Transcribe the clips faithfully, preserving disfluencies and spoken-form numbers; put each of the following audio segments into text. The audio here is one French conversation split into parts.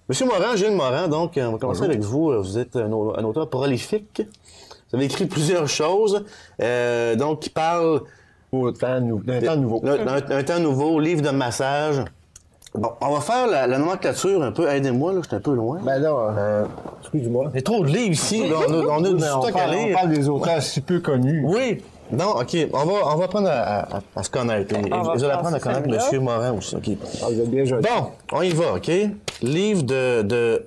Monsieur Morin, Gilles Morin, donc, on va commencer Bonjour. avec vous. Vous êtes un, un auteur prolifique. Vous avez écrit plusieurs choses, euh, donc, qui parlent... D'un temps, nou temps nouveau. Un temps nouveau, livre de massage. Bon, on va faire la, la nomenclature un peu. Aidez-moi, là, je suis un peu loin. Ben là, euh, excuse-moi. Il y a trop de livres ici, là. On a, on a du stock à lire. On parle des auteurs si peu connus. Oui. Non, OK. On va, on va apprendre à, à, à se connaître. Et, vous allez apprendre à connaître M. Morin aussi. OK. Ah, vous êtes bien joli. Bon, on y va, OK? Livre de... de...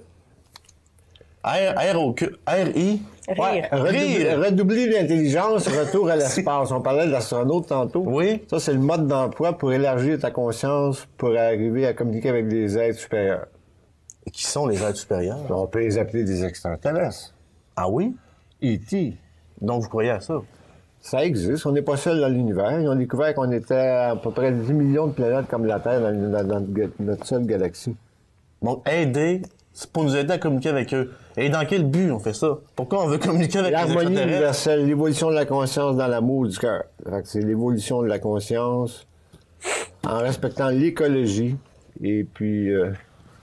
R O Q... R I... Ouais, redoubler, redoubler l'intelligence, retour à l'espace. On parlait de l'astronaute tantôt. Oui. Ça, c'est le mode d'emploi pour élargir ta conscience, pour arriver à communiquer avec des êtres supérieurs. Et qui sont les êtres supérieurs? On peut les appeler des extraterrestres. Ah oui? E T Donc, vous croyez à ça? Ça existe. On n'est pas seul dans l'univers. Ils ont découvert qu'on était à peu près dix millions de planètes comme la Terre dans, dans, dans notre seule galaxie. Donc, aider, c'est pour nous aider à communiquer avec eux. Et dans quel but on fait ça? Pourquoi on veut communiquer avec les extraterrestres? L'harmonie universelle, l'évolution de la conscience dans l'amour du cœur. C'est l'évolution de la conscience en respectant l'écologie et puis euh,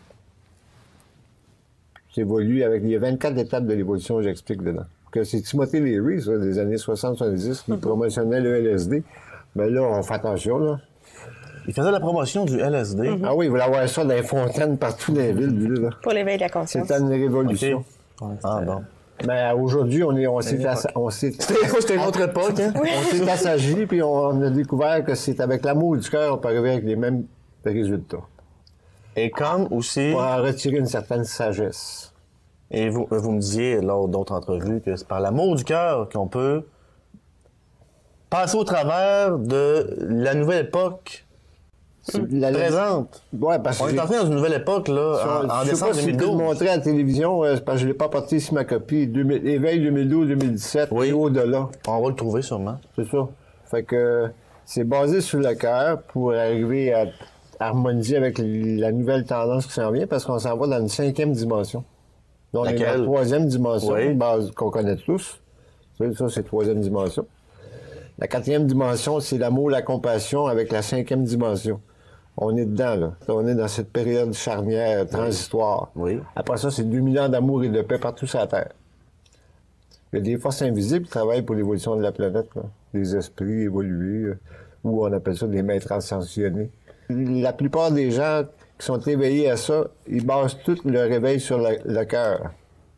s'évolue avec... Il y a vingt-quatre étapes de l'évolution, j'explique dedans. Que c'est Timothy Leary, ça, des années soixante soixante-dix, qui promotionnait le L S D. Mais là, on fait attention, là. Il faisait la promotion du L S D. Mm-hmm. Ah oui, il voulait avoir ça dans les fontaines partout dans les villes, lui, là. Pour l'éveil de la conscience. C'était une révolution. Okay. Ah bon. Mais aujourd'hui, on est, on s'est, on s'est, c'était une autre époque, hein? On s'est assagi, puis on a découvert que c'est avec l'amour du cœur, on peut arriver avec les mêmes résultats. Et comme aussi... Pour en retirer une certaine sagesse. Et vous, vous me disiez lors d'autres entrevues que c'est par l'amour du cœur qu'on peut passer au travers de la nouvelle époque la présente. Ouais, parce on est entré dans une nouvelle époque, là, sur, en, en je décembre sais pas deux mille douze. Si je vous montrer à la télévision, euh, parce que je ne l'ai pas porté ici ma copie, deux mille, éveil deux mille douze deux mille dix-sept, oui. Et au-delà. On va le trouver sûrement. C'est ça. Fait que c'est basé sur le cœur pour arriver à harmoniser avec la nouvelle tendance qui s'en vient, parce qu'on s'en va dans une cinquième dimension. Donc, on est dans la troisième dimension, oui. Base qu'on connaît tous. Ça, c'est la troisième dimension. La quatrième dimension, c'est l'amour, la compassion avec la cinquième dimension. On est dedans, là. On est dans cette période charnière, transitoire. Oui. Après ça, c'est deux mille ans d'amour et de paix partout sur la Terre. Il y a des forces invisibles qui travaillent pour l'évolution de la planète, là. Des esprits évolués, ou on appelle ça des maîtres ascensionnés. La plupart des gens qui sont éveillés à ça, ils basent tout leur réveil sur le, le cœur.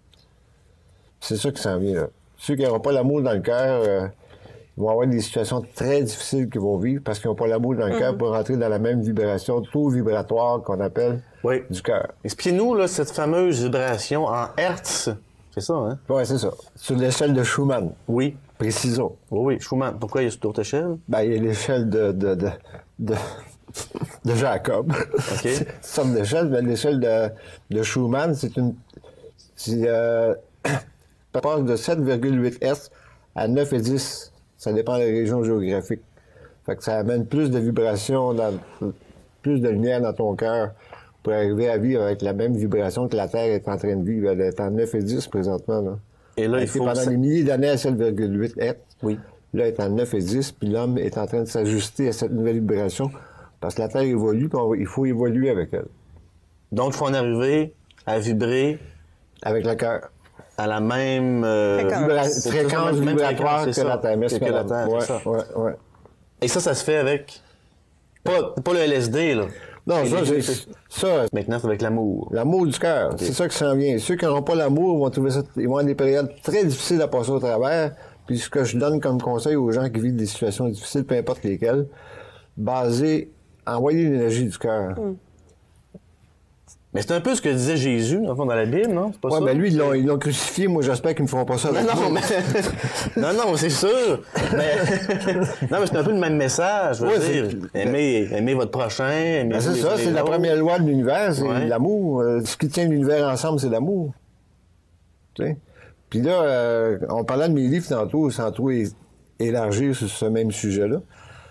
C'est ça qui s'en vient, là. Ceux qui n'auront pas l'amour dans le cœur, euh, ils vont avoir des situations très difficiles qu'ils vont vivre parce qu'ils n'ont pas l'amour dans le mm-hmm. cœur pour rentrer dans la même vibration, taux vibratoire qu'on appelle oui. du cœur. Expliquez-nous, là, cette fameuse vibration en hertz. C'est ça, hein? Oui, c'est ça. Sur l'échelle de Schumann. Oui. Précisons. Oui, oui. Schumann. Pourquoi il y a cette autre échelle? Ben, il y a l'échelle de... de, de, de... de Jacob. OK. C'est une sorte d'échelle, mais l'échelle de, de Schumann, c'est une... C'est... Euh, ça passe de sept virgule huit hertz à neuf et dix. Ça dépend des régions géographiques. Fait que ça amène plus de vibrations, dans, plus de lumière dans ton cœur pour arriver à vivre avec la même vibration que la Terre est en train de vivre. Elle est en neuf et dix présentement. Là. Et là, elle il faut... pendant ça... des milliers d'années à sept virgule huit hertz. Oui. Là, elle est en neuf et dix, puis l'homme est en train de s'ajuster à cette nouvelle vibration parce que la Terre évolue, puis il faut évoluer avec elle. Donc, il faut en arriver à vibrer... Avec le cœur. À la même euh, fréquence, fréquence vibratoire que, que la Terre. Que, que la Terre, ouais, c'est ça. Ouais, ouais. Et ça, ça se fait avec... Pas, pas le L S D, là. Non, ça, c'est... Ça, maintenant, c'est avec l'amour. L'amour du cœur. Okay. C'est ça qui s'en vient. Ceux qui n'auront pas l'amour vont trouver ça... Ils vont avoir des périodes très difficiles à passer au travers. Puis ce que je donne comme conseil aux gens qui vivent des situations difficiles, peu importe lesquelles, basé... Envoyer l'énergie du cœur. Mm. Mais c'est un peu ce que disait Jésus, dans, dans la Bible, non? C'est pas ouais, ça? Ben lui, ils l'ont, ils l'ont crucifié. Moi, j'espère qu'ils ne me feront pas ça. Non, non, mais... non, non, c'est sûr. Mais... non, mais c'est un peu le même message. Je veux ouais, dire, aimez, aimez votre prochain. Aimez ben c'est ça, c'est la première loi de l'univers, c'est ouais. l'amour. Ce qui tient l'univers ensemble, c'est l'amour. Tu sais? Puis là, euh, on parlait de mes livres tantôt, sans trop élargir sur ce même sujet-là.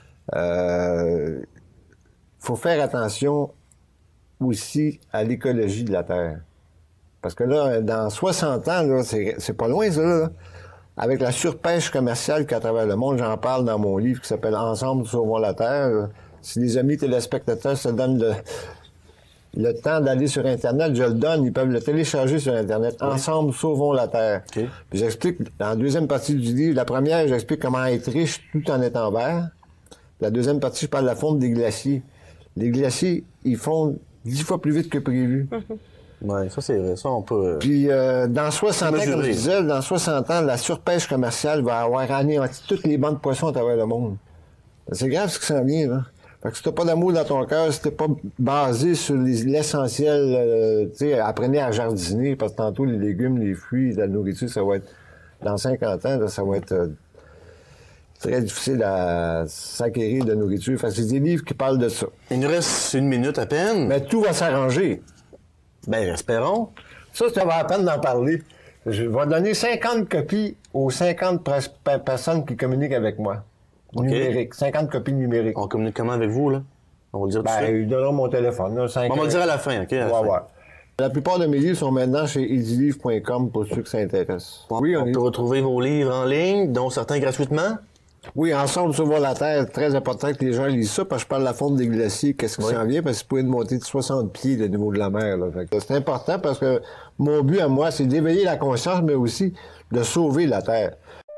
Euh... Il faut faire attention aussi à l'écologie de la Terre. Parce que là, dans soixante ans, là, c'est, c'est pas loin, ça, là. Avec la surpêche commerciale qu'à travers le monde, j'en parle dans mon livre qui s'appelle « Ensemble, sauvons la Terre ». Si les amis téléspectateurs se donnent le, le temps d'aller sur Internet, je le donne, ils peuvent le télécharger sur Internet. Oui. Ensemble, sauvons la Terre. Okay. Puis j'explique, dans la deuxième partie du livre, la première, j'explique comment être riche tout en étant vert. La deuxième partie, je parle de la fonte des glaciers. Les glaciers, ils fondent dix fois plus vite que prévu. Mm-hmm. Oui, ça c'est vrai, ça on peut... Puis euh, dans soixante ans, comme je disais, dans soixante ans, la surpêche commerciale va avoir anéanti toutes les bancs de poissons à travers le monde. C'est grave ce qui s'en vient, là. Fait que si t'as pas d'amour dans ton cœur, si t'es pas basé sur l'essentiel, euh, tu sais, apprenez à jardiner, parce que tantôt, les légumes, les fruits, la nourriture, ça va être, dans cinquante ans, là, ça va être euh, très difficile à s'acquérir de nourriture. Fait que c'est des livres qui parlent de ça. Il nous reste une minute à peine. Mais tout va s'arranger. Ben, espérons. Ça, ça va à peine d'en parler. Je vais donner cinquante copies aux cinquante personnes qui communiquent avec moi. Okay. Numérique. cinquante copies numériques. On communique comment avec vous, là? On va le dire tout de suite. Ben, ils donneront mon téléphone. Là, cinq... On va le dire à la fin, OK? La, fin. La plupart de mes livres sont maintenant chez edilivre point com pour ceux qui s'intéressent. Bon, oui, on, on est... peut retrouver vos livres en ligne, dont certains gratuitement? Oui, Ensemble, Sauvons la Terre, très important que les gens lisent ça, parce que je parle de la fonte des glaciers, qu'est-ce qui oui. s'en vient, parce que vous pouvez monter de soixante pieds le niveau de la mer. C'est important parce que mon but à moi, c'est d'éveiller la conscience, mais aussi de sauver la Terre.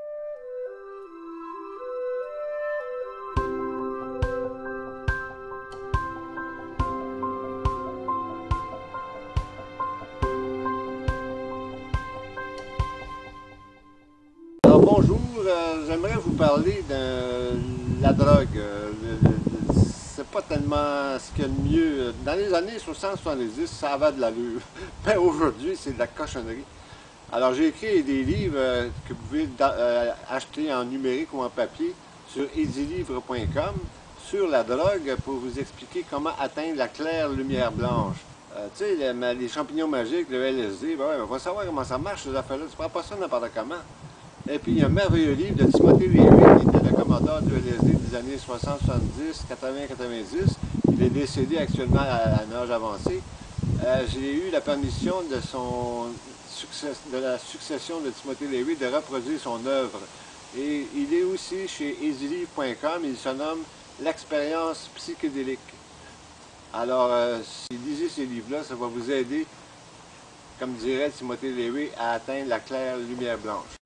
Alors, bonjour, euh, j'aimerais vous parler de la drogue. Euh, c'est pas tellement ce qu'il y a de mieux. Dans les années soixante soixante-dix, ça avait de l'allure. Mais aujourd'hui, c'est de la cochonnerie. Alors, j'ai écrit des livres euh, que vous pouvez euh, acheter en numérique ou en papier sur edilivre point com sur la drogue pour vous expliquer comment atteindre la claire lumière blanche. Euh, tu sais, les, les champignons magiques, le L S D, ben ouais, on va savoir comment ça marche, ces affaires-là. Tu prends pas ça n'importe comment. Et puis, il y a un merveilleux livre de Timothée Lévy, qui était le commandeur du L S D des années soixante, soixante-dix, quatre-vingts, quatre-vingt-dix. Il est décédé actuellement à un âge avancé. Euh, J'ai eu la permission de, son succès, de la succession de Timothée Lévy de reproduire son œuvre. Et il est aussi chez edilivre point com, il se nomme L'expérience psychédélique. Alors, euh, si vous lisez ces livres-là, ça va vous aider, comme dirait Timothée Lévy, à atteindre la claire lumière blanche.